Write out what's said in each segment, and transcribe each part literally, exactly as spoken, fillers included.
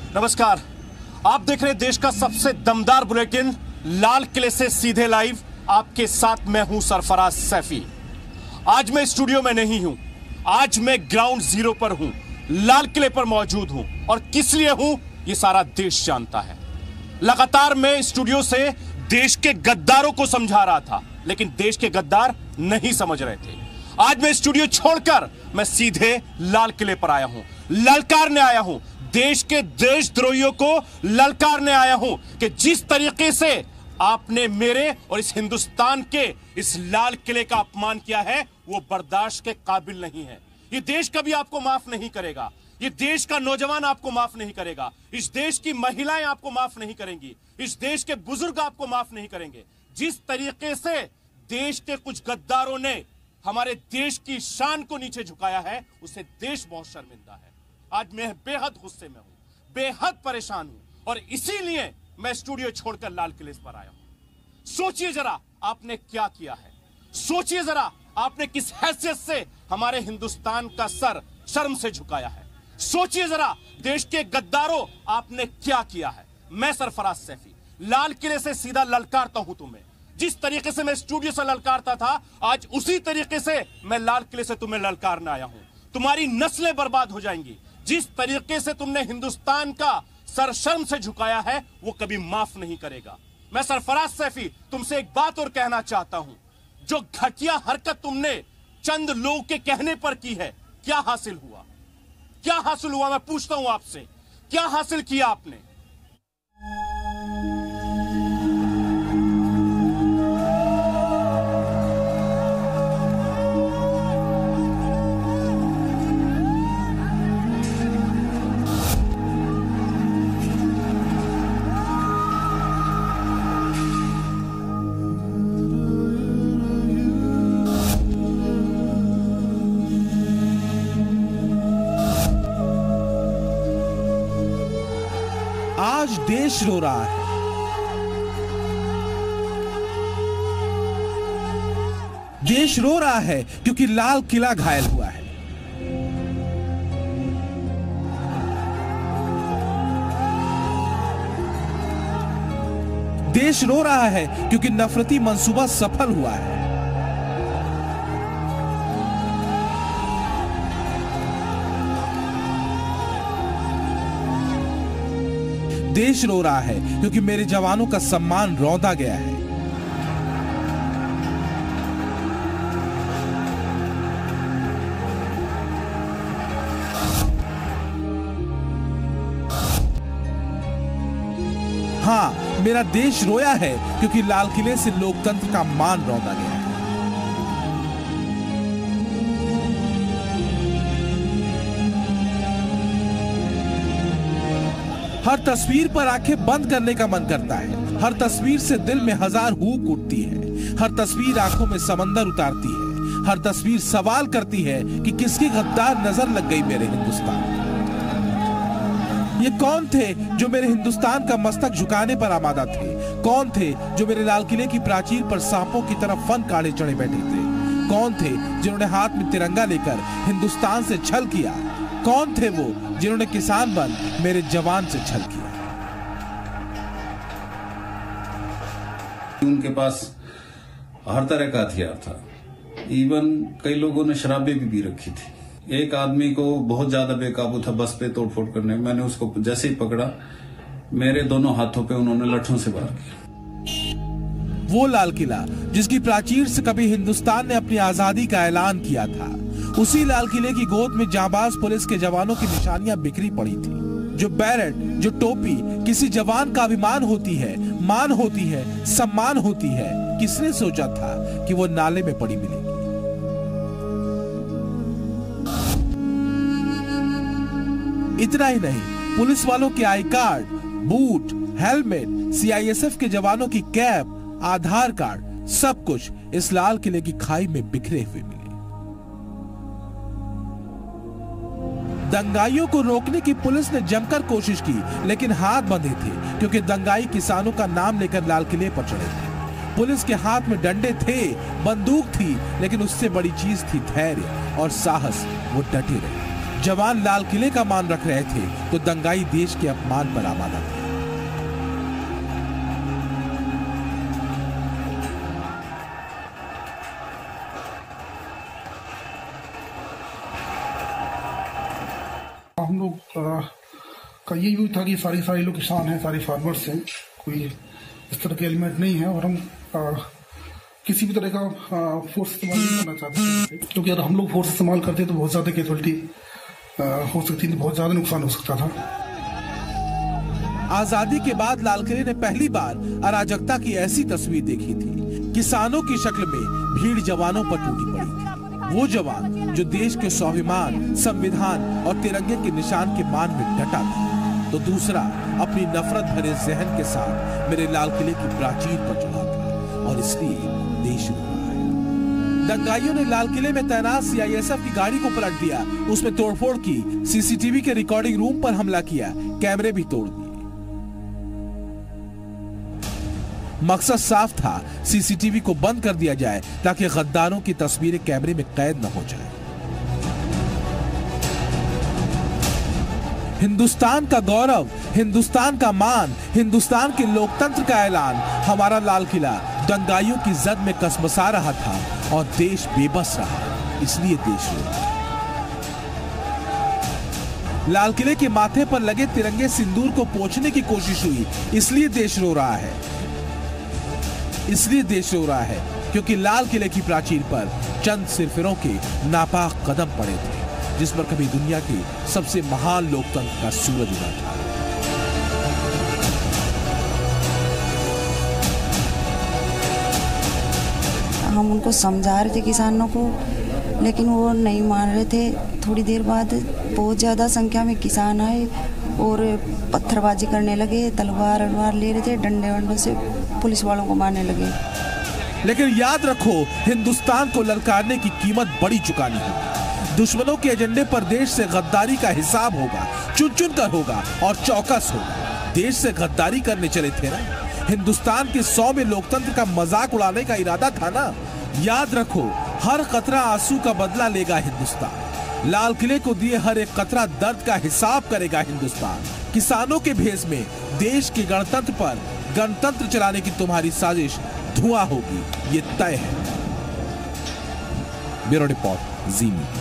नमस्कार, आप देख रहे हैं देश का सबसे दमदार बुलेटिन लाल किले से सीधे लाइव। आपके साथ मैं हूं सरफराज सैफी। आज मैं स्टूडियो में नहीं हूं, आज मैं ग्राउंड जीरो पर हूं, लाल किले पर मौजूद हूं और किस लिए हूं ये सारा देश जानता है। लगातार मैं स्टूडियो से देश के गद्दारों को समझा रहा था, लेकिन देश के गद्दार नहीं समझ रहे थे। आज मैं स्टूडियो छोड़कर मैं सीधे लाल किले पर आया हूं, ललकारने आया हूं, देश के देशद्रोहियों को ललकारने आया हूं कि जिस तरीके से आपने मेरे और इस हिंदुस्तान के इस लाल किले का अपमान किया है वो बर्दाश्त के काबिल नहीं है। ये देश कभी आपको माफ नहीं करेगा, ये देश का नौजवान आपको माफ नहीं करेगा, इस देश की महिलाएं आपको माफ नहीं करेंगी, इस देश के बुजुर्ग आपको माफ नहीं करेंगे। जिस तरीके से देश के कुछ गद्दारों ने हमारे देश की शान को नीचे झुकाया है उससे देश बहुत शर्मिंदा है। आज मैं बेहद गुस्से में हूं, बेहद परेशान हूं और इसीलिए मैं स्टूडियो छोड़कर लाल किले पर आया हूं। सोचिए जरा आपने क्या किया है, सोचिए जरा आपने किस हैसियत से हमारे हिंदुस्तान का सर शर्म से झुकाया है। सोचिए जरा देश के गद्दारों आपने क्या किया है। मैं सरफराज सैफी लाल किले से सीधा ललकारता हूं तुम्हें। जिस तरीके से मैं स्टूडियो से ललकारता था, आज उसी तरीके से मैं लाल किले से तुम्हें ललकारने आया हूं। तुम्हारी नस्लें बर्बाद हो जाएंगी। जिस तरीके से तुमने हिंदुस्तान का सर शर्म से झुकाया है वो कभी माफ नहीं करेगा। मैं सरफराज सैफी तुमसे एक बात और कहना चाहता हूं, जो घटिया हरकत तुमने चंद लोगों के कहने पर की है, क्या हासिल हुआ? क्या हासिल हुआ? मैं पूछता हूं आपसे, क्या हासिल किया आपने? आज देश रो रहा है। देश रो रहा है क्योंकि लाल किला घायल हुआ है। देश रो रहा है क्योंकि नफरती मंसूबा सफल हुआ है। देश रो रहा है क्योंकि मेरे जवानों का सम्मान रौंदा गया है। हाँ, मेरा देश रोया है क्योंकि लाल किले से लोकतंत्र का मान रौंदा गया है। हर तस्वीर पर आंखें बंद करने का मन करता है। हर तस्वीर से दिल में हजार हुक उठती है। हर तस्वीर आंखों में समंदर उतारती है। हर तस्वीर सवाल करती है कि किसकी गद्दार नजर लग गई मेरे हिंदुस्तान। ये कौन थे जो मेरे हिंदुस्तान का मस्तक झुकाने पर आमादा थे? कौन थे जो मेरे लाल किले की प्राचीर पर सांपों की तरह फन काढ़े चढ़े बैठे थे? कौन थे जिन्होंने हाथ में तिरंगा लेकर हिंदुस्तान से छल किया? कौन थे वो जिन्होंने किसान बन मेरे जवान से छल किया? उनके पास हर तरह का हथियार था। इवन कई लोगों ने शराबें भी पी रखी थी। एक आदमी को बहुत ज्यादा बेकाबू था बस पे तोड़फोड़ करने। मैंने उसको जैसे ही पकड़ा, मेरे दोनों हाथों पे उन्होंने लठों से वार किया। वो लाल किला जिसकी प्राचीर से कभी हिंदुस्तान ने अपनी आजादी का ऐलान किया था, उसी लाल किले की गोद में जाबाज पुलिस के जवानों की निशानियां बिखरी पड़ी थी। जो बैरट, जो टोपी किसी जवान का अभिमान होती है, मान होती है, सम्मान होती है, किसने सोचा था कि वो नाले में पड़ी मिलेगी? इतना ही नहीं, पुलिस वालों के I card, boot, helmet, CISF के जवानों की कैप, आधार कार्ड, सब कुछ इस लाल किले की खाई में बिखरे हुए मिले। दंगाइयों को रोकने की पुलिस ने जमकर कोशिश की, लेकिन हाथ बंधे थे क्योंकि दंगाई किसानों का नाम लेकर लाल किले पर चढ़े थे। पुलिस के हाथ में डंडे थे, बंदूक थी, लेकिन उससे बड़ी चीज थी धैर्य और साहस। वो डटे रहे। जवान लाल किले का मान रख रहे थे तो दंगाई देश के अपमान पर आमादा थे। हम लोग का ये भी था कि सारे सारे लोग किसान हैं, सारे फार्मर्स हैं, कोई इस तरह के एलिमेंट नहीं है और हम आ, किसी भी तरह का फोर्स इस्तेमाल नहीं करना चाहते थे, क्योंकि अगर हम लोग फोर्स इस्तेमाल करते तो बहुत ज्यादा कैजुअलिटी हो सकती थी, बहुत ज्यादा नुकसान हो सकता था। आजादी के बाद लाल किले ने पहली बार अराजकता की ऐसी तस्वीर देखी थी। किसानों की शक्ल में भीड़ जवानों पर टूटी पड़ी थी। वो जवान जो देश के स्वाभिमान, संविधान और तिरंगे के निशान के मान में डटा था, तो दूसरा अपनी नफरत भरे जहन के साथ मेरे लाल किले की प्राचीर पर चढ़ा था और इसलिए देश रो रहा है। दंगाइयों ने लाल किले में तैनात सी आई एस एफ की गाड़ी को पलट दिया, उसमें तोड़फोड़ की, सी सी टी वी के रिकॉर्डिंग रूम पर हमला किया, कैमरे भी तोड़ दिए। मकसद साफ था, सी सी टी वी को बंद कर दिया जाए ताकि गद्दारों की तस्वीरें कैमरे में कैद न हो जाए। हिंदुस्तान का गौरव, हिंदुस्तान का मान, हिंदुस्तान के लोकतंत्र का ऐलान, हमारा लाल किला दंगाइयों की जद में कसमसा रहा था और देश बेबस रहा, इसलिए देश रो रहा। लाल किले के माथे पर लगे तिरंगे सिंदूर को पोंछने की कोशिश हुई, इसलिए देश रो रहा है। इसलिए देश रो रहा है क्योंकि लाल किले की प्राचीर पर चंद सिरफिरों के नापाक कदम पड़े थे, जिस पर कभी दुनिया के सबसे महान लोकतंत्र का सूरज उगा था। हम उनको समझा रहे थे किसानों को, लेकिन वो नहीं मान रहे थे। थोड़ी देर बाद बहुत ज्यादा संख्या में किसान आए और पत्थरबाजी करने लगे, तलवार अलवार ले रहे थे, डंडे वंडों से पुलिस वालों को मारने लगे। लेकिन याद रखो, हिंदुस्तान को ललकारने की कीमत बड़ी चुकानी होगी। दुश्मनों के एजेंडे पर देश से गद्दारी का हिसाब होगा, चुन चुन कर होगा और चौकस होगा। देश से गद्दारी करने चले थे ना, हिंदुस्तान के सौ में लोकतंत्र का मजाक उड़ाने का इरादा था ना। याद रखो, हर कतरा आंसू का बदला लेगा हिंदुस्तान। लाल किले को दिए हर एक कतरा दर्द का हिसाब करेगा हिंदुस्तान। किसानों के भेष में देश के गणतंत्र पर गणतंत्र चलाने की तुम्हारी साजिश धुआं होगी, ये तय है। Bureau report, Zee media.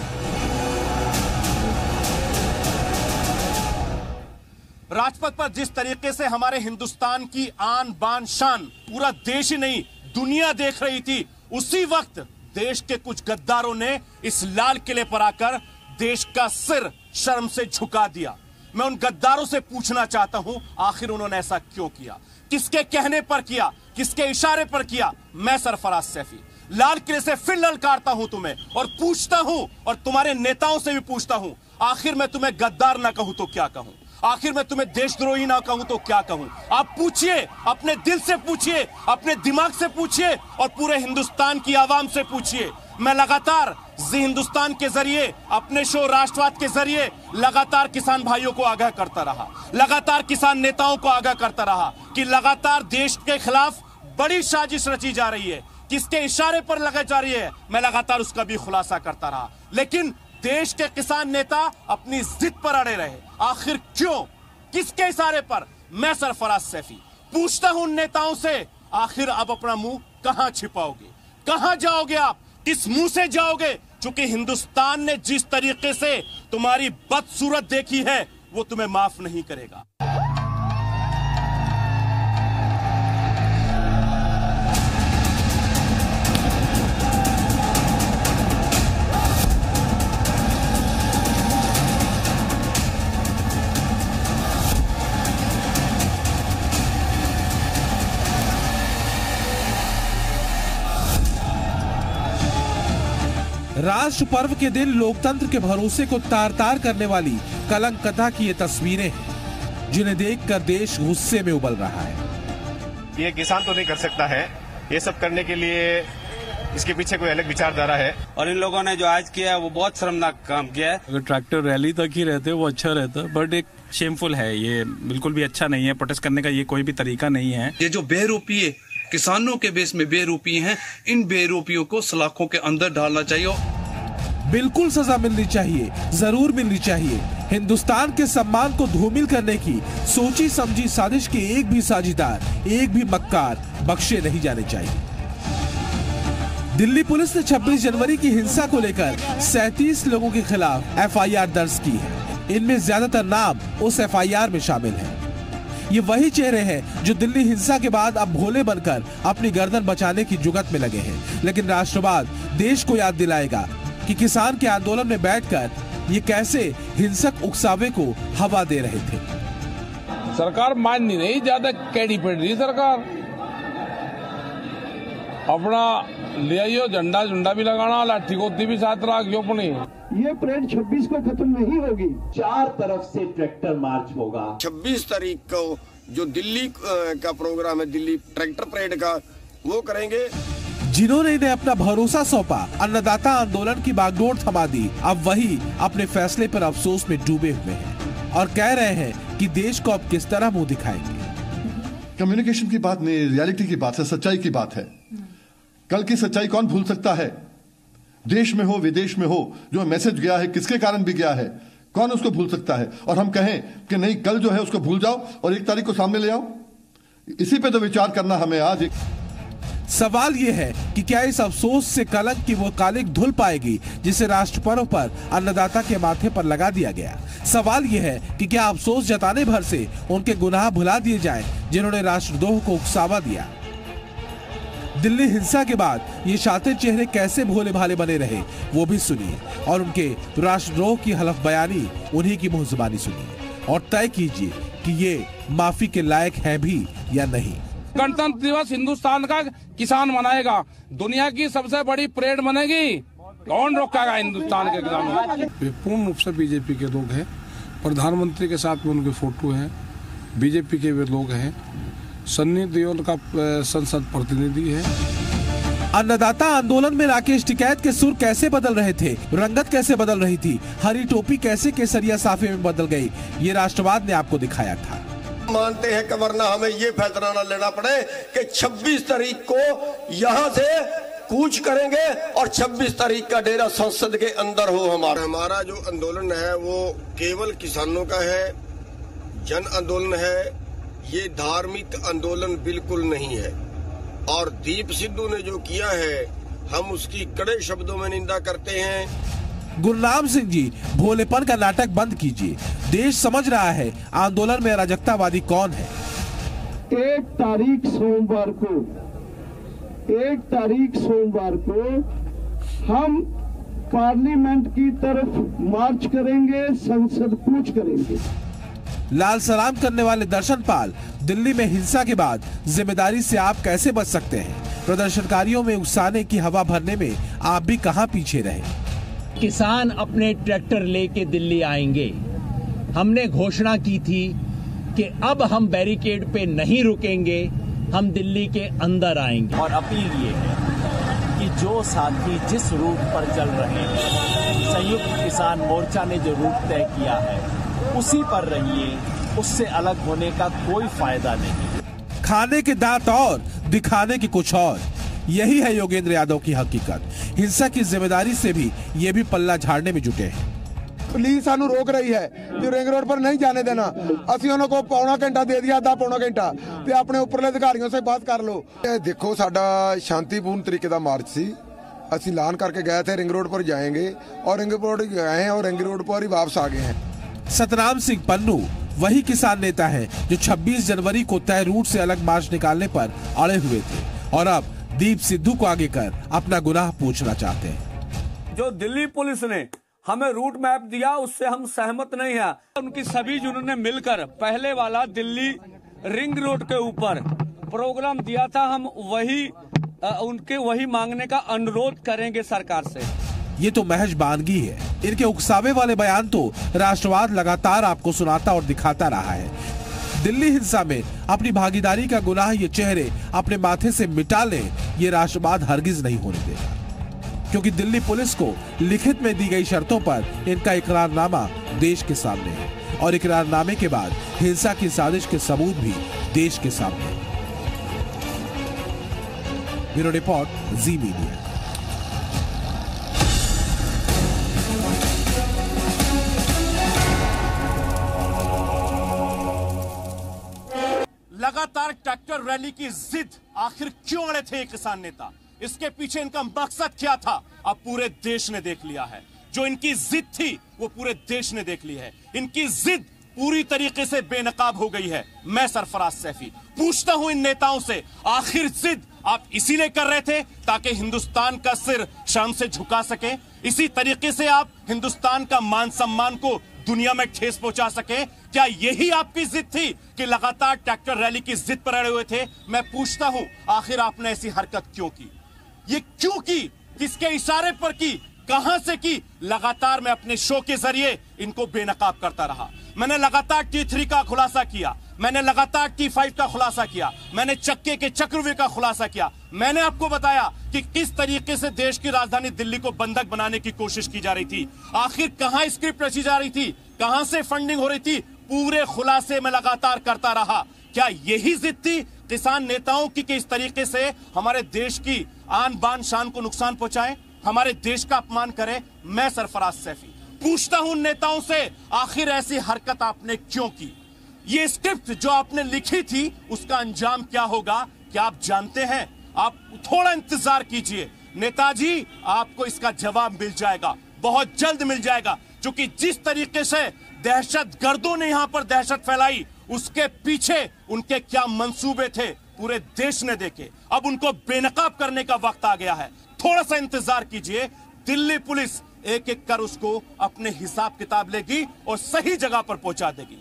Rajpath पर जिस तरीके से हमारे हिंदुस्तान की आन बान शान पूरा देश ही नहीं दुनिया देख रही थी, उसी वक्त देश के कुछ गद्दारों ने इस लाल किले पर आकर देश का सिर शर्म से झुका दिया। मैं उन गद्दारों से पूछना चाहता हूं, आखिर उन्होंने ऐसा क्यों किया, किसके कहने पर किया, किसके इशारे पर किया। मैं सरफराज सैफी लाल किले से फिर ललकारता हूं तुम्हें और पूछता हूं, और तुम्हारे नेताओं से भी पूछता हूं, आखिर मैं तुम्हें गद्दार ना कहूं तो क्या कहूं, आखिर मैं तुम्हें देशद्रोही ना कहूं तो क्या कहूं। आप पूछिए, अपने दिल से पूछिए, अपने दिमाग से पूछिए और पूरे हिंदुस्तान की आवाम से पूछिए। मैं लगातार जी हिंदुस्तान के जरिए, अपने शो राष्ट्रवाद के जरिए लगातार किसान भाइयों को आगाह करता रहा, लगातार किसान नेताओं को आगाह करता रहा कि लगातार देश के खिलाफ बड़ी साजिश रची जा रही है, किसके इशारे पर लगाई जा रही है, मैं लगातार उसका भी खुलासा करता रहा। लेकिन देश के किसान नेता अपनी जिद पर अड़े रहे। आखिर क्यों, किसके इशारे पर? मैं सरफराज सैफी पूछता हूं नेताओं से, आखिर अब अपना मुंह कहां छिपाओगे, कहां जाओगे आप, किस मुंह से जाओगे? क्योंकि हिंदुस्तान ने जिस तरीके से तुम्हारी बदसूरत देखी है वो तुम्हें माफ नहीं करेगा। राष्ट्र पर्व के दिन लोकतंत्र के भरोसे को तार तार करने वाली कलंक कथा की ये तस्वीरें हैं, जिन्हें देखकर देश गुस्से में उबल रहा है। ये किसान तो नहीं कर सकता है, ये सब करने के लिए इसके पीछे कोई अलग विचारधारा है। और इन लोगों ने जो आज किया है वो बहुत शर्मनाक काम किया है। अगर ट्रैक्टर रैली तक ही रहते वो अच्छा रहता, बट एक शेमफुल है, ये बिल्कुल भी अच्छा नहीं है। प्रोटेस्ट करने का ये कोई भी तरीका नहीं है। ये जो बेरूपी किसानों के बेस में बेरूपी हैं, इन बेरूपियों को सलाखों के अंदर डालना चाहिए। बिल्कुल सजा मिलनी चाहिए, जरूर मिलनी चाहिए। हिंदुस्तान के सम्मान को धूमिल करने की सोची समझी साजिश के एक भी साझीदार, एक भी मक्कार बख्शे नहीं जाने चाहिए। दिल्ली पुलिस ने छब्बीस जनवरी की हिंसा को लेकर सैंतीस लोगों के खिलाफ एफ आई आर दर्ज की है। इनमें ज्यादातर नाम उस एफ आई आर में शामिल हैं। ये वही चेहरे हैं जो दिल्ली हिंसा के बाद अब भोले बनकर अपनी गर्दन बचाने की जुगत में लगे हैं। लेकिन राष्ट्रवाद देश को याद दिलाएगा कि किसान के आंदोलन में बैठकर ये कैसे हिंसक उकसावे को हवा दे रहे थे। सरकार माननी नहीं, ज्यादा कैडी पड़ रही सरकार। अपना ले आइयो, झंडा झंडा भी लगाना, लाठी गोती भी साथ रखियो अपनी। ये परेड छब्बीस को खत्म नहीं होगी, चार तरफ से ट्रैक्टर मार्च होगा। छब्बीस तारीख को जो दिल्ली का प्रोग्राम है, दिल्ली ट्रैक्टर परेड का, वो करेंगे। जिन्होंने इन्हें अपना भरोसा सौंपा, अन्नदाता आंदोलन की बागडोर थमा दी, अब वही अपने फैसले पर अफसोस में डूबे हुए हैं और कह रहे हैं कि देश को अब किस तरह मुंह दिखाएंगे। कम्युनिकेशन की बात नहीं, रियलिटी की बात है, सच्चाई की बात है। कल की सच्चाई कौन भूल सकता है? देश में हो विदेश में हो, जो मैसेज गया है किसके कारण भी गया है, कौन उसको भूल सकता है? और हम कहें कि नहीं, कल जो है उसको भूल जाओ और एक तारीख को सामने ले आओ। इसी पे तो विचार करना हमें आज। एक सवाल ये है कि क्या इस अफसोस से कलंक की वो कालिक धुल पाएगी जिसे राष्ट्र पर्व पर अन्नदाता के माथे पर लगा दिया गया। सवाल ये है कि क्या अफसोस जताने भर से उनके गुनाह भुला दिए जाएं जिन्होंने राष्ट्रद्रोह को उकसावा दिया। दिल्ली हिंसा के बाद ये शातिर चेहरे कैसे भोले भाले बने रहे वो भी सुनिए और उनके राष्ट्रद्रोह की हलफ बयानी, उन्हीं की मुंह जुबानी सुनिए और तय कीजिए कि ये माफी के लायक है भी या नहीं। गणतंत्र दिवस हिंदुस्तान का किसान मनाएगा, दुनिया की सबसे बड़ी परेड बनेगी, कौन रोकेगा हिंदुस्तान के किसानों? वे पूर्ण रूप से बीजेपी के लोग हैं, प्रधानमंत्री के साथ में उनके फोटो है, बीजेपी के वे लोग हैं, सन्नी देओल का संसद प्रतिनिधि है। अन्नदाता आंदोलन में राकेश टिकैत के सुर कैसे बदल रहे थे, रंगत कैसे बदल रही थी, हरी टोपी कैसे केसरिया साफे में बदल गई, ये राष्ट्रवाद ने आपको दिखाया था। मानते हैं कि वरना हमें ये फैसला न लेना पड़े कि छब्बीस तारीख को यहाँ से कूच करेंगे और छब्बीस तारीख का डेरा संसद के अंदर हो। हमारा हमारा जो आंदोलन है वो केवल किसानों का है, जन आंदोलन है, ये धार्मिक आंदोलन बिल्कुल नहीं है। और दीप सिद्धू ने जो किया है हम उसकी कड़े शब्दों में निंदा करते हैं। गुरनाम सिंह जी, भोलेपन का नाटक बंद कीजिए। देश समझ रहा है आंदोलन में अराजकतावादी कौन है। एक तारीख सोमवार को एक तारीख सोमवार को हम पार्लियामेंट की तरफ मार्च करेंगे, संसद कूच करेंगे। लाल सलाम करने वाले दर्शन पाल, दिल्ली में हिंसा के बाद जिम्मेदारी से आप कैसे बच सकते हैं? प्रदर्शनकारियों में उकसाने की हवा भरने में आप भी कहां पीछे रहे। किसान अपने ट्रैक्टर लेके दिल्ली आएंगे। हमने घोषणा की थी कि अब हम बैरिकेड पे नहीं रुकेंगे, हम दिल्ली के अंदर आएंगे। और अपील ये है कि जो साथी जिस रूट पर चल रहे हैं, संयुक्त किसान मोर्चा ने जो रूट तय किया है उसी पर रहिए, उससे अलग होने का कोई फायदा नहीं। खाने के दांत और दिखाने की कुछ और, यही है योगेंद्र यादव की हकीकत। हिंसा की जिम्मेदारी से भी ये भी पल्ला झाड़ने में जुटे हैं। पुलिस सानू रोक रही है कि रिंग रोड पर नहीं जाने देना। ਅਸੀਂ ਉਹਨਾਂ को पौना घंटा दे दिया, आधा पौना घंटा, ਤੇ ਆਪਣੇ ਉੱਪਰਲੇ ਅਧਿਕਾਰੀਆਂ से बात कर लो। देखो साडा शांतिपूर्ण तरीके का मार्च सी, ਅਸੀਂ ऐलान करके गए थे रिंग रोड पर जाएंगे और रिंग रोड गए हैं और रिंग रोड पर ही वापस आ गए हैं। सतनाम सिंह पन्नू वही किसान नेता है जो छब्बीस जनवरी को तय रूट से अलग मार्च निकालने पर अड़े हुए थे और अब दीप सिद्धू को आगे कर अपना गुनाह पूछना चाहते हैं। जो दिल्ली पुलिस ने हमें रूट मैप दिया उससे हम सहमत नहीं है। उनकी सभी जिन्होंने मिलकर पहले वाला दिल्ली रिंग रोड के ऊपर प्रोग्राम दिया था, हम वही उनके वही मांगने का अनुरोध करेंगे सरकार से। ये तो महज बानगी है। इनके उकसावे वाले बयान तो राष्ट्रवाद लगातार आपको सुनाता और दिखाता रहा है। दिल्ली हिंसा में अपनी भागीदारी का गुनाह ये चेहरे अपने माथे से मिटा लें, ये राष्ट्रवाद हरगिज नहीं होने देगा, क्योंकि दिल्ली पुलिस को लिखित में दी गई शर्तों पर इनका इकरारनामा देश के सामने है और इकरारनामे के बाद हिंसा की साजिश के सबूत भी देश के सामने है। Bureau report, Zee media. लगातार ट्रैक्टर रैली की जिद आखिर क्यों अड़े थे ये किसान नेता, इसके पीछे इनका मकसद क्या था, अब पूरे देश ने देख लिया है। जो इनकी जिद थी वो पूरे देश ने देख ली है। इनकी जिद पूरी तरीके से बेनकाब हो गई है। मैं सरफराज सैफी पूछता हूं इन नेताओं से, आखिर जिद आप इसीलिए कर रहे थे ताकि हिंदुस्तान का सिर शर्म से झुका सके? इसी तरीके से आप हिंदुस्तान का मान सम्मान को दुनिया में ठेस पहुंचा सके? क्या यही आपकी जिद थी कि लगातार ट्रैक्टर रैली की जिद पर अड़े हुए थे? मैं पूछता हूं, आखिर आपने ऐसी हरकत क्यों की? ये क्यों की? किसके इशारे पर की? कहां से की? लगातार मैं अपने शो के जरिए इनको बेनकाब करता रहा। मैंने लगातार टी थ्री का खुलासा किया, मैंने लगातार टी फाइव का खुलासा किया, मैंने चक्के के चक्रव्यूह का खुलासा किया। मैंने आपको बताया कि किस तरीके से देश की राजधानी दिल्ली को बंधक बनाने की कोशिश की जा रही थी। आखिर कहां स्क्रिप्ट रची जा रही थी, कहां से फंडिंग हो रही थी, पूरे खुलासे में लगातार करता रहा। क्या यही जिद थी किसान नेताओं की कि इस तरीके से हमारे देश की आन बान शान को नुकसान पहुंचाए, हमारे देश का अपमान करे? मैं सरफराज सैफी पूछता हूं नेताओं से, आखिर ऐसी हरकत आपने क्यों की? ये स्क्रिप्ट जो आपने लिखी थी उसका अंजाम क्या होगा, क्या आप जानते हैं? आप थोड़ा इंतजार कीजिए, नेताजी आपको इसका जवाब मिल जाएगा, बहुत जल्द मिल जाएगा। क्योंकि जिस तरीके से दहशतगर्दों ने यहां पर दहशत फैलाई, उसके पीछे उनके क्या मंसूबे थे पूरे देश ने देखे। अब उनको बेनकाब करने का वक्त आ गया है। थोड़ा सा इंतजार कीजिए, दिल्ली पुलिस एक एक कर उसको अपने हिसाब किताब लेगी और सही जगह पर पहुंचा देगी।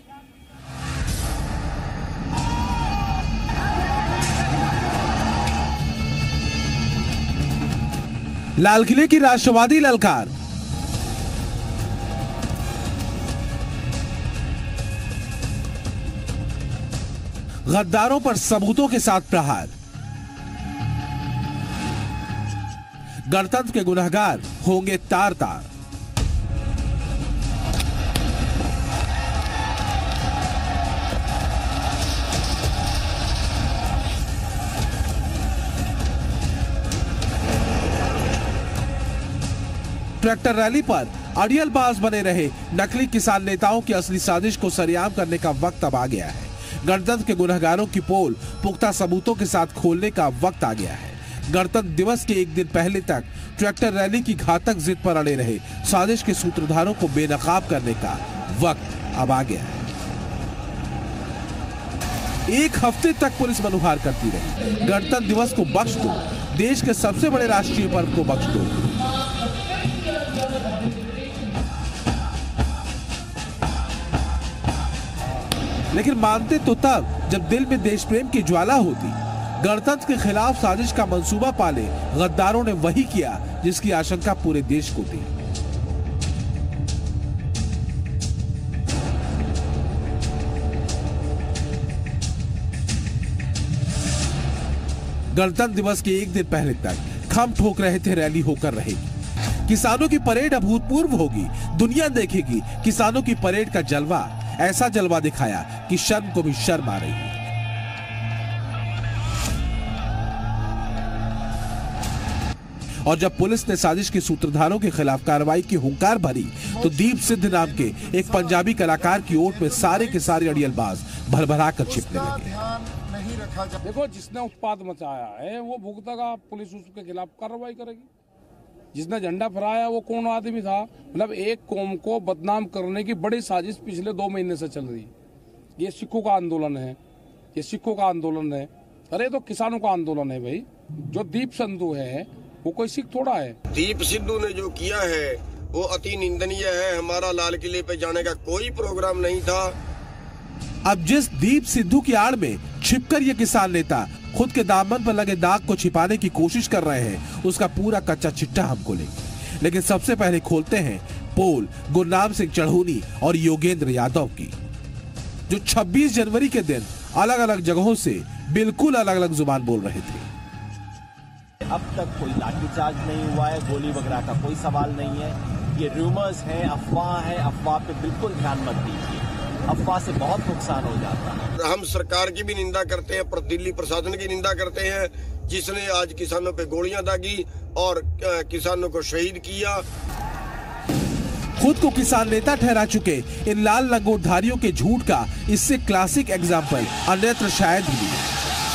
लाल किले की राष्ट्रवादी ललकार, गद्दारों पर सबूतों के साथ प्रहार, गणतंत्र के गुनहगार होंगे तार तार। ट्रैक्टर रैली पर अड़ियलबाज बने रहे नकली किसान नेताओं की असली साजिश को सरेआम करने का वक्त अब आ गया है। गणतंत्र के गुनहगारों की पोल पुख्ता सबूतों के साथ खोलने का वक्त आ गया है। गणतंत्र दिवस के एक दिन पहले तक ट्रैक्टर रैली की घातक जिद पर अड़े रहे साजिश के सूत्रधारों को बेनकाब करने का वक्त अब आ गया है। एक हफ्ते तक पुलिस मनुहार करती रही। गणतंत्र दिवस को बख्श दो, देश के सबसे बड़े राष्ट्रीय पर्व को बख्श दो। लेकिन मानते तो तब जब दिल में देश प्रेम की ज्वाला होती। गणतंत्र के खिलाफ साजिश का मंसूबा पाले गद्दारों ने वही किया जिसकी आशंका पूरे देश को थी। गणतंत्र दिवस के एक दिन पहले तक खम ठोक रहे थे रैली होकर रहेगी, किसानों की परेड अभूतपूर्व होगी, दुनिया देखेगी किसानों की परेड का जलवा। ऐसा जलवा दिखाया कि शर्म को भी शर्म आ रही है। और जब पुलिस ने साजिश के सूत्रधारों के खिलाफ कार्रवाई की हुंकार भरी तो दीप सिद्ध नाम के एक पंजाबी कलाकार की ओट में सारे के सारे अड़ियलबाज भरभरा कर छिपने लगे। देखो, जिसने उत्पाद मचाया है वो भुगतेगा, पुलिस उसके खिलाफ कार्रवाई करेगी। जिसने झंडा फहराया वो कौन आदमी था? मतलब एक कौम को बदनाम करने की बड़ी साजिश पिछले दो महीने से चल रही है। ये सिखों का आंदोलन है, ये सिखों का आंदोलन है। अरे तो किसानों का आंदोलन है भाई। जो दीप सिद्धू है वो कोई सिख थोड़ा है। दीप सिद्धू ने जो किया है वो अति निंदनीय है। हमारा लाल किले पे जाने का कोई प्रोग्राम नहीं था। अब जिस दीप सिद्धू की आड़ में छिपकर ये किसान नेता खुद के दामन पर लगे दाग को छिपाने की कोशिश कर रहे हैं, उसका पूरा कच्चा चिट्ठा हम खोलेंगे। लेकिन सबसे पहले खोलते हैं पोल गुरनाम सिंह चढ़ूनी और योगेंद्र यादव की, जो छब्बीस जनवरी के दिन अलग अलग जगहों से बिल्कुल अलग अलग जुबान बोल रहे थे। अब तक कोई लाठीचार्ज नहीं हुआ है, गोली वगैरह का कोई सवाल नहीं है। ये रूमर्स है, अफवाह है। अफवाह पे बिल्कुल ध्यान मत दीजिए, अफवाह से बहुत नुकसान हो जाता है। हम सरकार की भी निंदा करते हैं, पर दिल्ली प्रशासन की निंदा करते हैं, जिसने आज किसानों पे गोलियां दागी और किसानों को शहीद किया। खुद को किसान नेता ठहरा चुके इन लाल लंगोटधारियों के झूठ का इससे क्लासिक एग्जाम्पल अन्यत्र शायद ही नहीं।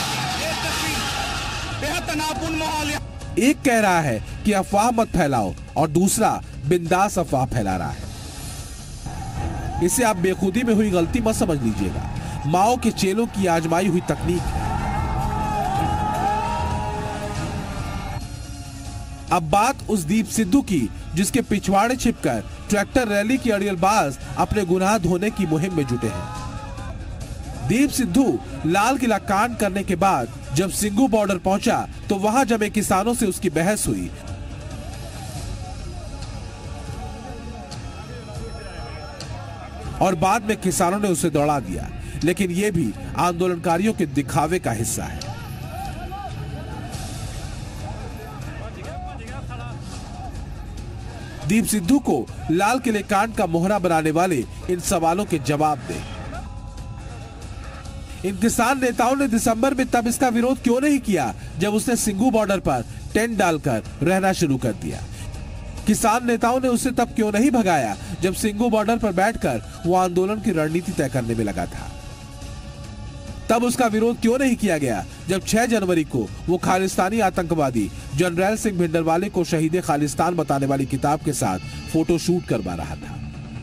एक कह रहा है कि अफवाह मत फैलाओ और दूसरा बिंदास अफवाह फैला रहा है। इसे आप बेखुदी में हुई गलती मत समझ लीजिएगा, माओ के चेलों की आजमाई हुई तकनीक है। अब बात उस दीप सिद्धू की जिसके पिछवाड़े छिपकर ट्रैक्टर रैली की अड़ियलबाज अपने गुनाह धोने की मुहिम में जुटे हैं। दीप सिद्धू लाल किला कांड करने के बाद जब सिंघू बॉर्डर पहुंचा तो वहां जमे किसानों से उसकी बहस हुई और बाद में किसानों ने उसे दौड़ा दिया, लेकिन यह भी आंदोलनकारियों के दिखावे का हिस्सा है। दीप सिद्धू को लाल किले कांड का मोहरा बनाने वाले इन सवालों के जवाब दें। इन किसान नेताओं ने दिसंबर में तब इसका विरोध क्यों नहीं किया जब उसने सिंघू बॉर्डर पर टेंट डालकर रहना शुरू कर दिया? किसान नेताओं ने उसे तब क्यों नहीं भगाया जब सिंघू बॉर्डर पर बैठकर वो आंदोलन की रणनीति तय करने में लगा था? तब उसका विरोध क्यों नहीं किया गया जब छह जनवरी को वो खालिस्तानी आतंकवादी जनरल सिंह भिंडरवाले को शहीद खालिस्तान बताने वाली किताब के साथ फोटो शूट करवा रहा था?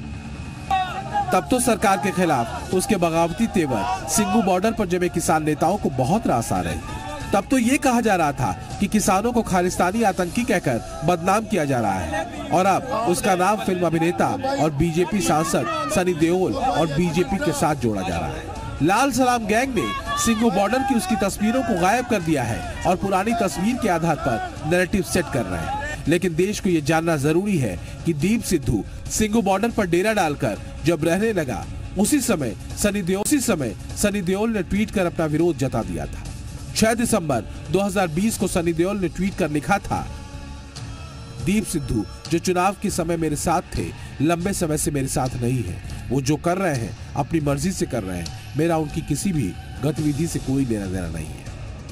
तब तो सरकार के खिलाफ उसके बगावती तेवर सिंघू बॉर्डर पर जमे किसान नेताओं को बहुत रास आ रही थी। तब तो ये कहा जा रहा था कि किसानों को खालिस्तानी आतंकी कहकर बदनाम किया जा रहा है और अब उसका नाम फिल्म अभिनेता और बीजेपी सांसद सनी देओल और बीजेपी के साथ जोड़ा जा रहा है। लाल सलाम गैंग ने सिंघू बॉर्डर की उसकी तस्वीरों को गायब कर दिया है और पुरानी तस्वीर के आधार पर नैरेटिव सेट कर रहे हैं। लेकिन देश को यह जानना जरूरी है कि दीप सिद्धू सिंघू बॉर्डर पर डेरा डालकर जब रहने लगा उसी समय सनी देओल उसी समय सनी देओल ने ट्वीट कर अपना विरोध जता दिया था। छह दिसंबर दो हज़ार बीस को सनी देओल ने ट्वीट कर लिखा था, दीप सिद्धू जो चुनाव के समय मेरे साथ थे लंबे समय से मेरे साथ नहीं है। वो जो कर रहे हैं अपनी मर्जी से कर रहे हैं, मेरा उनकी किसी भी गतिविधि से कोई लेना देना नहीं है।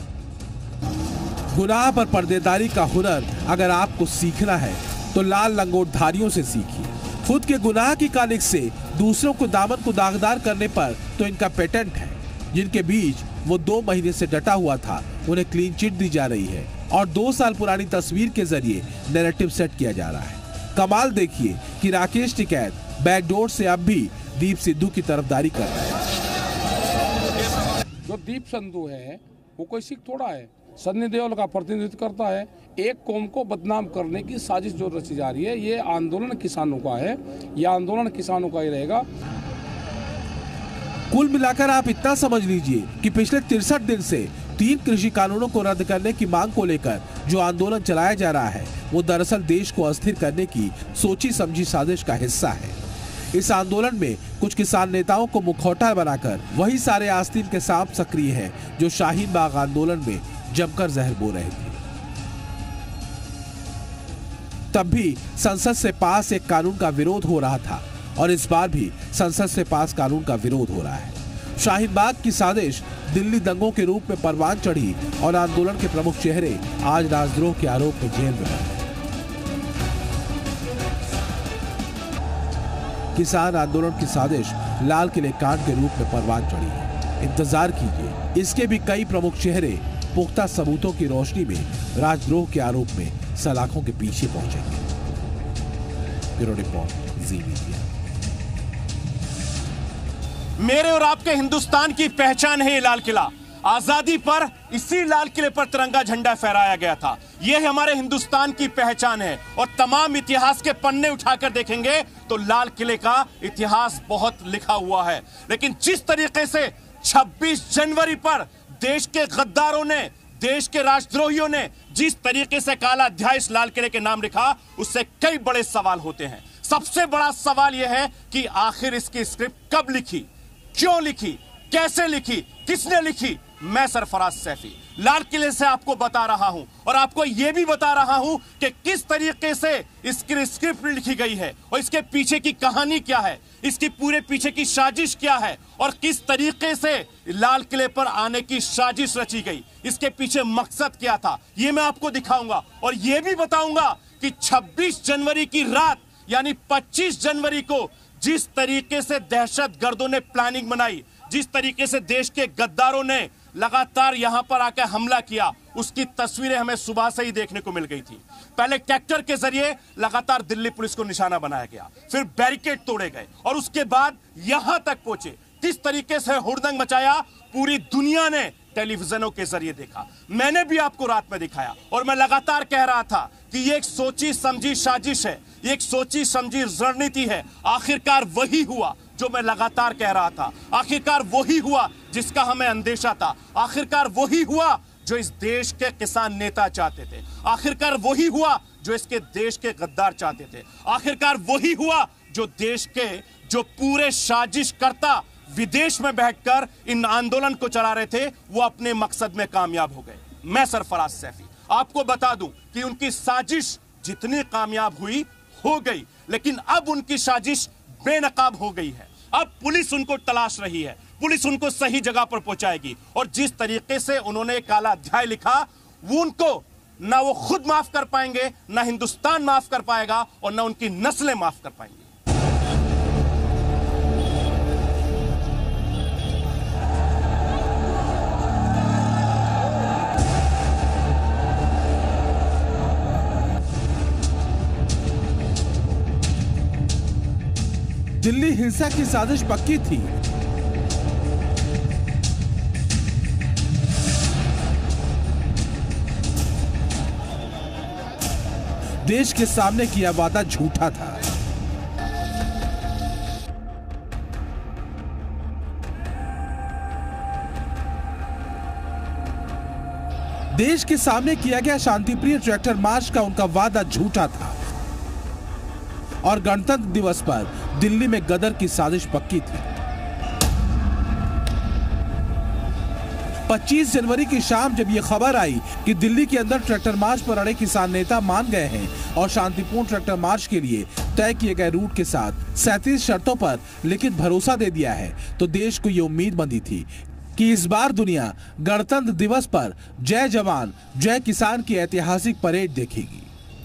गुनाह पर पर्देदारी का हुनर अगर आपको सीखना है तो लाल लंगोटधारियों से सीखिए। खुद के गुनाह की कालिख से दूसरों को दामन को दागदार करने पर तो इनका पेटेंट है। जिनके बीच वो दो महीने से डटा हुआ था उन्हें क्लीन चिट दी जा रही है और दो साल पुरानी तस्वीर के जरिए नैरेटिव सेट किया जा रहा है। कमाल देखिए कि राकेश टिकैत बैकडोर से अब भी दीप सिद्धू की तरफदारी कर रहे हैं। जो दीप सिद्धू है वो कोई सिख थोड़ा है, सन्नी देओल का प्रतिनिधित्व करता है। एक कौम को बदनाम करने की साजिश जो रची जा रही है, ये आंदोलन किसानों का है, यह आंदोलन किसानों का ही रहेगा। कुल मिलाकर आप इतना समझ लीजिए कि पिछले तिरसठ दिन से तीन कृषि कानूनों को रद्द करने की मांग को लेकर जो आंदोलन चलाया जा रहा है वो दरअसल देश को अस्थिर करने की सोची समझी साजिश का हिस्सा है। इस आंदोलन में कुछ किसान नेताओं को मुखौटा बनाकर वही सारे आस्तीन के सांप सक्रिय हैं जो शाहीन बाग आंदोलन में जमकर जहर बो रहे थे। तब भी संसद से पास एक कानून का विरोध हो रहा था और इस बार भी संसद से पास कानून का विरोध हो रहा है। शाहीन बाग की साजिश दिल्ली दंगों के रूप में परवान चढ़ी और आंदोलन के प्रमुख चेहरे आज राजद्रोह के आरोप में जेल में हैं। किसान आंदोलन की साजिश लाल किले कांड के रूप में परवान चढ़ी है। इंतजार कीजिए, इसके भी कई प्रमुख चेहरे पुख्ता सबूतों की रोशनी में राजद्रोह के आरोप में सलाखों के पीछे पहुंचेंगे। Bureau report, Zee media. मेरे और आपके हिंदुस्तान की पहचान है ये लाल किला। आजादी पर इसी लाल किले पर तिरंगा झंडा फहराया गया था। यह हमारे हिंदुस्तान की पहचान है और तमाम इतिहास के पन्ने उठाकर देखेंगे तो लाल किले का इतिहास बहुत लिखा हुआ है। लेकिन जिस तरीके से छब्बीस जनवरी पर देश के गद्दारों ने, देश के राजद्रोहियों ने जिस तरीके से काला अध्याय इस लाल किले के नाम लिखा, उससे कई बड़े सवाल होते हैं। सबसे बड़ा सवाल यह है कि आखिर इसकी स्क्रिप्ट कब लिखी, क्यों लिखी, कैसे लिखी, किसने लिखी। मैं सरफराज सैफी लाल किले से आपको बता रहा हूं और आपको यह भी बता रहा हूं कि किस तरीके से इसकी स्क्रिप्ट लिखी गई है और इसके पीछे की कहानी क्या है, इसकी पूरे पीछे की साजिश क्या है और किस तरीके से लाल किले पर आने की साजिश रची गई, इसके पीछे मकसद क्या था, यह मैं आपको दिखाऊंगा। और यह भी बताऊंगा कि छब्बीस जनवरी की रात यानी पच्चीस जनवरी को जिस तरीके से दहशतगर्दों ने प्लानिंग बनाई, जिस तरीके से देश के गद्दारों ने लगातार यहां पर आकर हमला किया, उसकी तस्वीरें हमें सुबह से ही देखने को मिल गई थी। पहले ट्रैक्टर के जरिए लगातार दिल्ली पुलिस को निशाना बनाया गया, फिर बैरिकेड तोड़े गए और उसके बाद यहां तक पहुंचे। किस तरीके से हुड़दंग मचाया पूरी दुनिया ने टेलीविजनों के जरिए देखा। मैंने भी आपको रात में दिखाया और मैं लगातार कह रहा था कि ये एक सोची समझी साजिश है, ये एक सोची समझी रणनीति है। आखिरकार वही हुआ जो मैं लगातार कह रहा था, आखिरकार वही हुआ जिसका हमें अंदेशा था, आखिरकार वही हुआ जो इस देश के किसान नेता चाहते थे, आखिरकार वही हुआ जो इसके देश के गद्दार चाहते थे, आखिरकार वही हुआ जो देश के जो पूरे साजिशकर्ता विदेश में बैठकर इन आंदोलन को चला रहे थे, वो अपने मकसद में कामयाब हो गए। मैं सरफराज सैफी आपको बता दूं कि उनकी साजिश जितनी कामयाब हुई हो गई, लेकिन अब उनकी साजिश बेनकाब हो गई है। अब पुलिस उनको तलाश रही है, पुलिस उनको सही जगह पर पहुंचाएगी और जिस तरीके से उन्होंने काला अध्याय लिखा, वो उनको ना वो खुद माफ कर पाएंगे, ना हिंदुस्तान माफ कर पाएगा और ना उनकी नस्लें माफ कर पाएंगी। दिल्ली हिंसा की साजिश पक्की थी। देश के सामने किया वादा झूठा था। देश के सामने किया गया शांतिप्रिय ट्रैक्टर मार्च का उनका वादा झूठा था और गणतंत्र दिवस पर दिल्ली में गदर की साजिश पक्की थी। पच्चीस जनवरी की शाम जब यह खबर आई कि दिल्ली के अंदर ट्रैक्टर मार्च पर अड़े किसान नेता मान गए हैं और शांतिपूर्ण ट्रैक्टर मार्च के लिए तय किए गए रूट के साथ सैंतीस शर्तों पर लिखित भरोसा दे दिया है, तो देश को यह उम्मीद बंधी थी कि इस बार दुनिया गणतंत्र दिवस पर जय जवान जय किसान की ऐतिहासिक परेड देखेगी।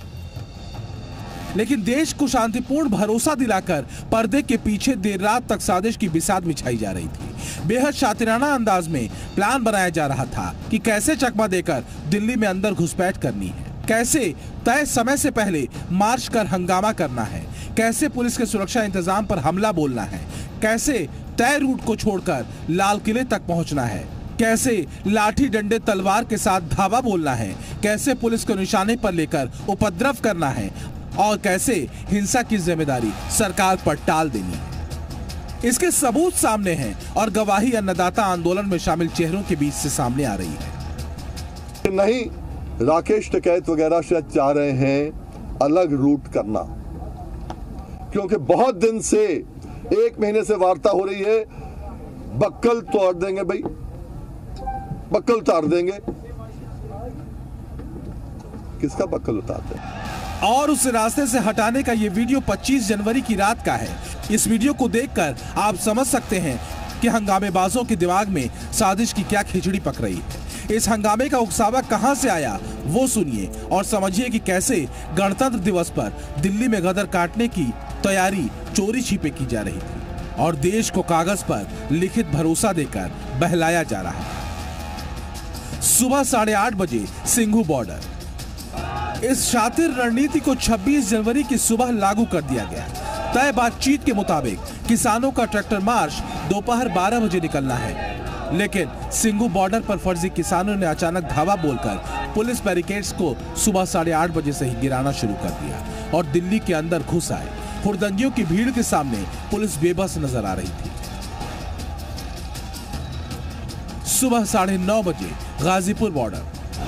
लेकिन देश को शांतिपूर्ण भरोसा दिलाकर पर्दे के पीछे देर रात तक साजिश की बिसात बिछाई जा रही थी। बेहद शातिराना अंदाज में प्लान बनाया जा रहा था कि कैसे चकमा देकर दिल्ली में अंदर घुसपैठ करनी है, कैसे तय समय से पहले मार्च कर हंगामा करना है, कैसे पुलिस के सुरक्षा इंतजाम पर हमला बोलना है, कैसे तय रूट को छोड़कर लाल किले तक पहुंचना है, कैसे लाठी डंडे तलवार के साथ धावा बोलना है, कैसे पुलिस को निशाने पर लेकर उपद्रव करना है और कैसे हिंसा की जिम्मेदारी सरकार पर टाल देनी है। इसके सबूत सामने हैं और गवाही अन्नदाता आंदोलन में शामिल चेहरों के बीच से सामने आ रही है। नहीं, राकेश टिकैत वगैरह शायद चाह रहे हैं अलग रूट करना, क्योंकि बहुत दिन से एक महीने से वार्ता हो रही है, बक्कल तोड़ देंगे भाई, बक्कल उतार देंगे। किसका बक्कल उतारते हैं? और उस रास्ते से हटाने का ये वीडियो पच्चीस जनवरी की रात का है। इस वीडियो को देखकर आप समझ सकते हैं कि हंगामेबाजों के दिमाग में साजिश की क्या खिचड़ी पक रही है। इस हंगामे का उकसावा कहां से आया वो सुनिए और समझिए कि कैसे गणतंत्र दिवस पर दिल्ली में गदर काटने की तैयारी चोरी छिपे की जा रही थी और देश को कागज पर लिखित भरोसा देकर बहलाया जा रहा है। सुबह साढ़े आठ बजे सिंघू बॉर्डर। इस शातिर रणनीति को छब्बीस जनवरी की सुबह लागू कर दिया गया। तय बातचीत के मुताबिक किसानों का ट्रैक्टर मार्च दोपहर बारह बजे निकलना है, लेकिन सिंघू बॉर्डर पर फर्जी किसानों ने अचानक धावा बोलकर पुलिस बैरिकेड्स को सुबह साढ़े आठ बजे से ही गिराना शुरू कर दिया और दिल्ली के अंदर घुस आए। हुड़दंगियों की भीड़ के सामने पुलिस बेबस नजर आ रही थी। सुबह साढ़े नौ बजे गाजीपुर बॉर्डर।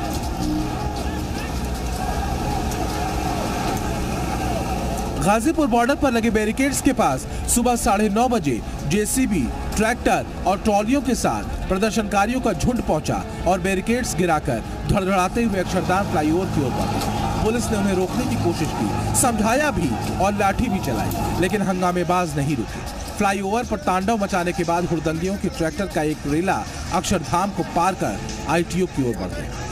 गाजीपुर बॉर्डर पर लगे बैरिकेड्स के पास सुबह साढ़े नौ बजे जेसीबी, ट्रैक्टर और ट्रॉलियों के साथ प्रदर्शनकारियों का झुंड पहुंचा और बैरिकेड्स गिराकर धड़धड़ाते हुए अक्षरधाम फ्लाईओवर की ओर बढ़े। पुलिस ने उन्हें रोकने की कोशिश की, समझाया भी और लाठी भी चलाई, लेकिन हंगामेबाज नहीं रुके। फ्लाईओवर पर तांडव मचाने के बाद हुड़दंगियों के ट्रैक्टर का एक रेला अक्षरधाम को पार कर आईटीओ की ओर बढ़ गया।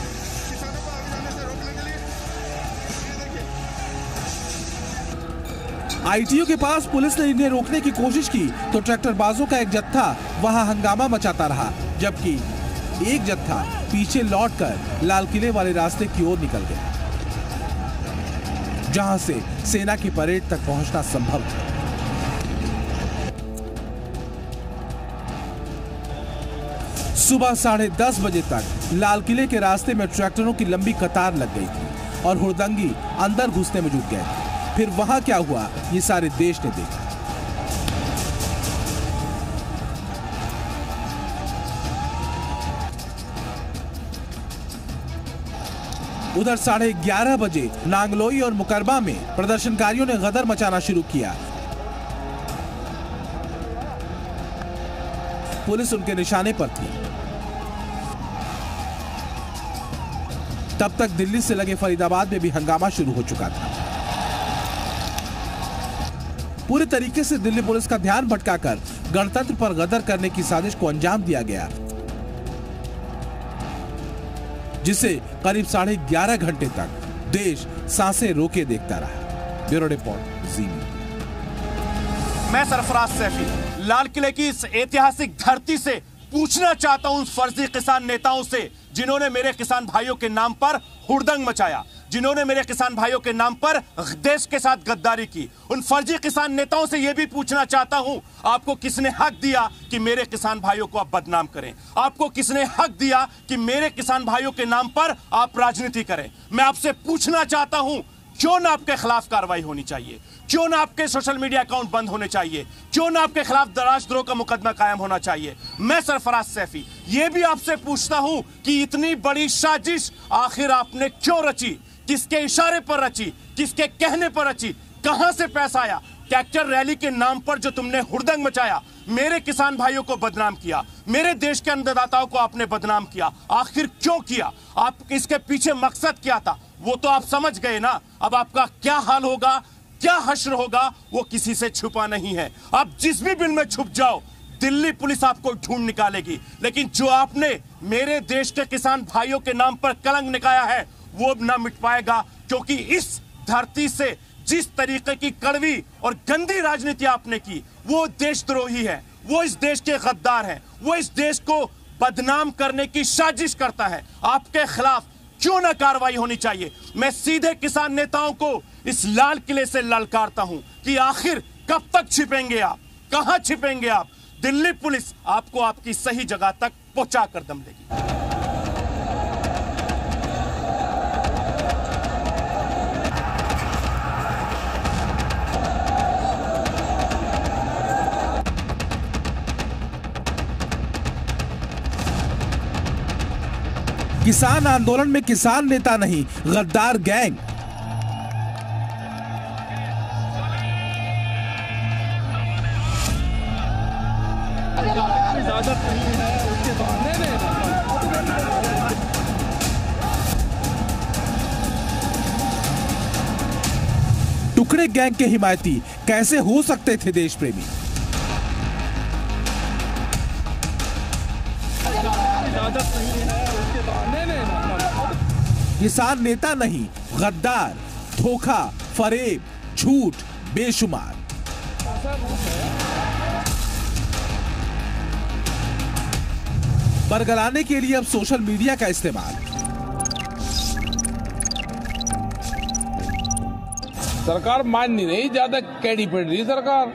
आईटीओ के पास पुलिस ने इन्हें रोकने की कोशिश की तो ट्रैक्टरबाजों का एक जत्था वहां हंगामा मचाता रहा, जबकि एक जत्था पीछे लौटकर लाल किले वाले रास्ते की ओर निकल गया, जहां से सेना की परेड तक पहुंचना संभव था। सुबह साढ़े दस बजे तक लाल किले के रास्ते में ट्रैक्टरों की लंबी कतार लग गई थी और हुड़दंगी अंदर घुसने में जुट गए थे। फिर वहां क्या हुआ ये सारे देश ने देखा। उधर साढ़े ग्यारह बजे नांगलोई और मुकरबा में प्रदर्शनकारियों ने गदर मचाना शुरू किया। पुलिस उनके निशाने पर थी। तब तक दिल्ली से लगे फरीदाबाद में भी हंगामा शुरू हो चुका था। पूरे तरीके से दिल्ली पुलिस का ध्यान भटकाकर गणतंत्र पर गदर करने की साजिश को अंजाम दिया गया, जिसे करीब साढ़े ग्यारह घंटे तक देश सांसें रोके देखता रहा। Bureau report, Zee media. मैं सरफराज सैफी लाल किले की इस ऐतिहासिक धरती से पूछना चाहता हूं उन फर्जी किसान नेताओं से जिन्होंने मेरे किसान भाइयों के नाम पर हुड़दंग मचाया, जिन्होंने मेरे किसान भाइयों के नाम पर देश के साथ गद्दारी की। उन फर्जी किसान नेताओं से यह भी पूछना चाहता हूं, आपको किसने हक दिया कि मेरे किसान भाइयों को आप बदनाम करें? आपको किसने हक दिया कि मेरे किसान भाइयों के नाम पर आप राजनीति करें? मैं आपसे पूछना चाहता हूं, क्यों ना आपके खिलाफ कार्रवाई होनी चाहिए? क्यों ना आपके सोशल मीडिया अकाउंट बंद होने चाहिए? क्यों ना आपके खिलाफ राजद्रोह का मुकदमा कायम होना चाहिए? मैं सरफराज सैफी यह भी आपसे पूछता हूं कि इतनी बड़ी साजिश आखिर आपने क्यों रची? किसके इशारे पर रची? किसके कहने पर रची? कहां से पैसा आया? ट्रैक्टर रैली के नाम पर जो तुमने हुड़दंग मचाया, मेरे किसान भाइयों को बदनाम किया, मेरे देश के अन्नदाताओं को आपने बदनाम किया, आखिर क्यों किया? आप इसके पीछे मकसद क्या था वो तो आप समझ गए ना। अब आपका क्या हाल होगा, क्या हश्र होगा, वो किसी से छुपा नहीं है। आप जिस भी बिल में छुप जाओ, दिल्ली पुलिस आपको ढूंढ निकालेगी। लेकिन जो आपने मेरे देश के किसान भाइयों के नाम पर कलंक निकाया है वो ना मिट पाएगा, क्योंकि इस धरती से जिस तरीके की कड़वी और गंदी राजनीति आपने की वो देशद्रोही है, वो इस देश के गद्दार हैं, वो इस देश को बदनाम करने की साजिश करता है। आपके खिलाफ क्यों ना कार्रवाई होनी चाहिए? मैं सीधे किसान नेताओं को इस लाल किले से ललकारता हूं कि आखिर कब तक छिपेंगे आप? कहां छिपेंगे आप? दिल्ली पुलिस आपको आपकी सही जगह तक पहुंचा कर दम लेगी। किसान आंदोलन में किसान नेता नहीं, गद्दार गैंग। टुकड़े गैंग के हिमायती कैसे हो सकते थे देश प्रेमी? किसान नेता नहीं, गद्दार, धोखा, फरेब, झूठ बेशुमार। बरगलाने के लिए अब सोशल मीडिया का इस्तेमाल। सरकार मान नहीं रही, ज्यादा कैडी पड़ रही सरकार।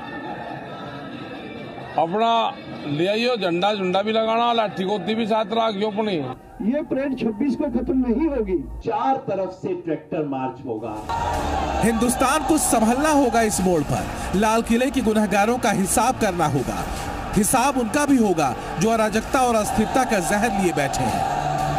अपना ले आइयो, झंडा झुंडा भी लगाना, लाठी गोती भी साथ रखियो अपनी। ये परेड छब्बीस को खत्म नहीं होगी, चार तरफ से ट्रैक्टर मार्च होगा। हिंदुस्तान को संभलना होगा इस मोड़ पर। लाल किले के गुनहगारों का हिसाब करना होगा। हिसाब उनका भी होगा जो अराजकता और अस्थिरता का जहर लिए बैठे हैं।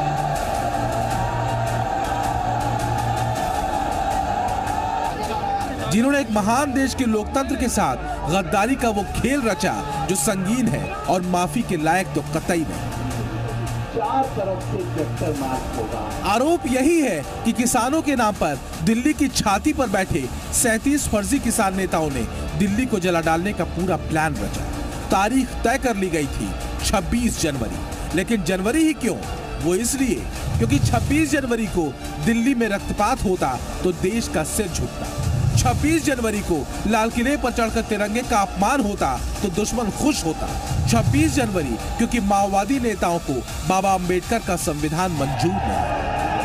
जिन्होंने एक महान देश के लोकतंत्र के साथ गद्दारी का वो खेल रचा जो संगीन है और माफी के लायक तो कतई नहीं। चार तरफ से ट्रैक्टर मार्च होगा। आरोप यही है कि किसानों के नाम पर दिल्ली की छाती पर बैठे सैंतीस फर्जी किसान नेताओं ने दिल्ली को जला डालने का पूरा प्लान रचा। तारीख तय कर ली गई थी छब्बीस जनवरी, लेकिन जनवरी ही क्यों? वो इसलिए क्योंकि छब्बीस जनवरी को दिल्ली में रक्तपात होता तो देश का सिर झुकता। छब्बीस जनवरी को लाल किले पर चढ़कर तिरंगे का अपमान होता तो दुश्मन खुश होता। छब्बीस जनवरी क्योंकि माओवादी नेताओं को बाबा अंबेडकर का संविधान मंजूर नहीं।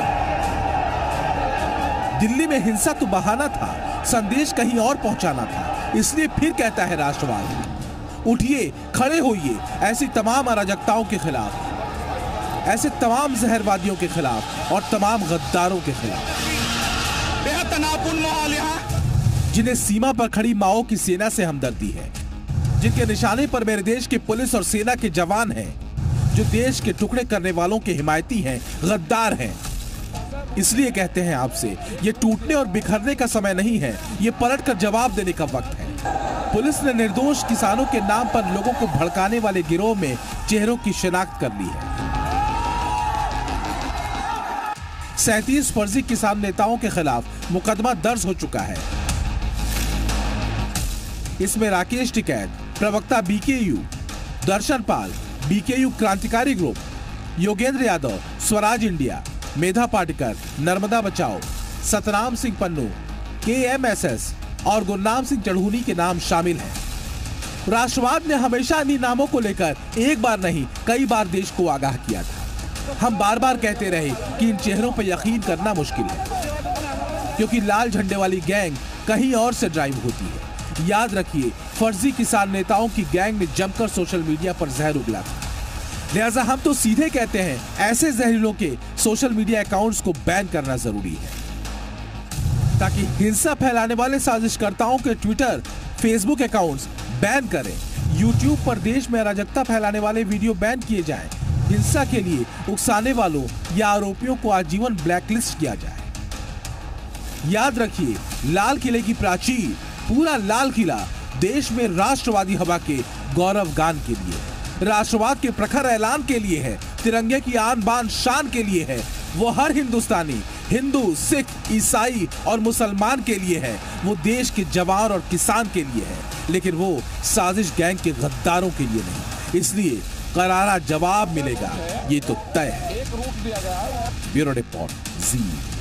दिल्ली में हिंसा तो बहाना था, संदेश कहीं और पहुंचाना था। इसलिए फिर कहता है राष्ट्रवाद, उठिए, खड़े होइए ऐसी तमाम अराजकताओं के खिलाफ, ऐसे तमाम जहरवादियों के खिलाफ और तमाम गद्दारों के खिलाफ। बेहद तनावपूर्ण माहौल यहाँ, जिन्हें सीमा पर खड़ी माओ की सेना से हमदर्दी है, जिनके निशाने पर मेरे देश के पुलिस और सेना के जवान हैं, जो देश के टुकड़े करने वालों के हिमायती हैं, गद्दार हैं। इसलिए कहते हैं आपसे, ये टूटने और बिखरने का समय नहीं है, ये पलटकर जवाब देने का वक्त है। पुलिस ने निर्दोष किसानों के नाम पर लोगों को भड़काने वाले गिरोह में चेहरों की शिनाख्त कर ली है। सैंतीस फर्जी किसान नेताओं के खिलाफ मुकदमा दर्ज हो चुका है। इसमें राकेश टिकैत, प्रवक्ता बीकेयू, दर्शन पाल, बीकेयू क्रांतिकारी group, Yogendra Yadav, Swaraj India, Medha Patkar, Narmada Bachao, Satnam Singh Pannu, KMSS और गुरनाम सिंह चढ़ूनी के नाम शामिल हैं। राष्ट्रवाद ने हमेशा इन्हीं नामों को लेकर एक बार नहीं कई बार देश को आगाह किया था। हम बार बार कहते रहे कि इन चेहरों पर यकीन करना मुश्किल है, क्योंकि लाल झंडे वाली गैंग कहीं और से ड्राइव होती है। याद रखिए, फर्जी किसान नेताओं की गैंग ने जमकर सोशल मीडिया पर जहर उगला था। लिहाजा हम तो सीधे कहते हैं, ऐसे जहरीलों के सोशल मीडिया अकाउंट्स को बैन करना जरूरी है, ताकि हिंसा फैलाने वाले साजिशकर्ताओं के ट्विटर, फेसबुक अकाउंट्स बैन करें। यूट्यूब पर देश में अराजकता फैलाने वाले वीडियो बैन किए जाएं। हिंसा के लिए उकसाने वालों या आरोपियों को आजीवन ब्लैकलिस्ट किया जाए। याद रखिए, लाल किले की प्राचीर, पूरा लाल किला देश में राष्ट्रवादी हवा के गौरव गान के लिए, राष्ट्रवाद के प्रखर ऐलान के लिए है, तिरंगे की आन बान शान के लिए है। वो हर हिंदुस्तानी, हिंदू, सिख, ईसाई और मुसलमान के लिए है। वो देश के जवान और किसान के लिए है, लेकिन वो साजिश गैंग के गद्दारों के लिए नहीं। इसलिए करारा जवाब मिलेगा, ये तो तय है। ब्यूरो रिपोर्ट, जी।